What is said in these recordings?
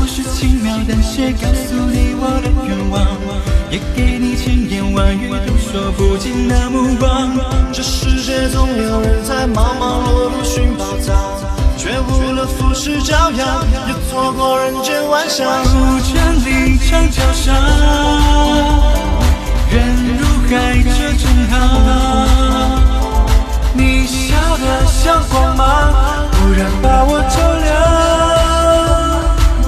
是轻描淡写告诉你我的愿望，也给你千言万语都说不尽的目光。 这世界总有人在忙忙碌碌寻宝藏，却误了浮世骄阳，也错过人间万象。 不千里长桥上，远如海这正好。你笑得像光芒，忽然把我照亮。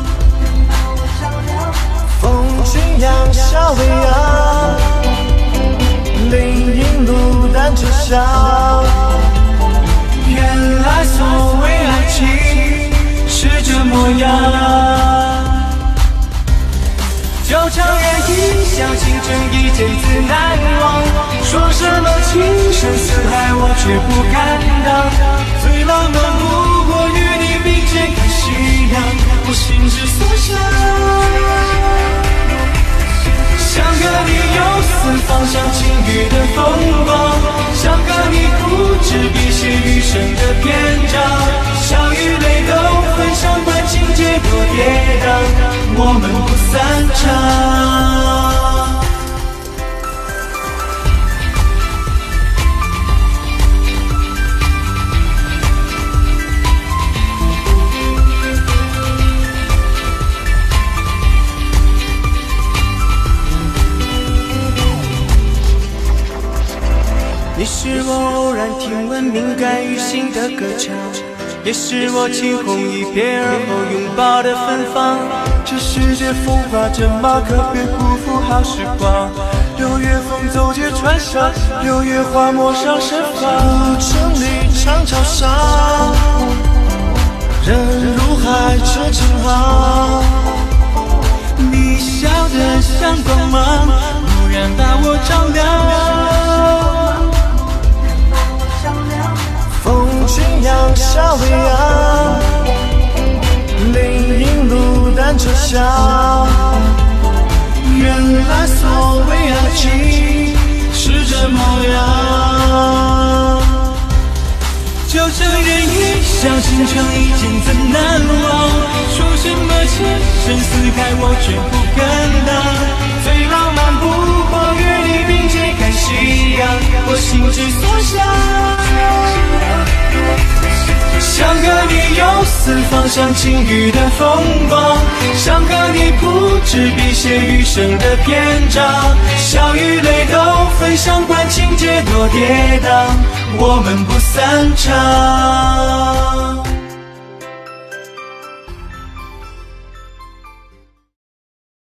风君扬笑微扬，林荫路单车响。 原来所谓爱情是这模样。就场演绎，像倾城一见自难忘。说什么情深似海，我却不敢当。最浪漫不过与你并肩看夕阳，我心之所向。想和你游四方，像晴雨的风光。想和你不止笔写余生的篇章。笑与泪都分享，管情节多跌宕，我们不散场。 你是我偶然听闻敏感于心的歌唱，也是我惊鸿一瞥而后拥抱的芬芳。这世界风华正茂，可别辜负好时光。六月风走街串巷，六月花陌上盛放。古城里长桥上，人如海车成行。 你笑得像光芒，忽然把我照亮。 风君扬笑微扬，林荫路单车响。 原来所谓爱情是这模样。就像人一想倾城一见怎难忘。说什么情深似海，我绝不敢当。最浪漫不过与你并肩看夕阳，我心之所向。想和你游四方，像晴雨的风光。想和你不止笔写余生的篇章。笑与泪都分享，管情节多跌宕，我们不散场。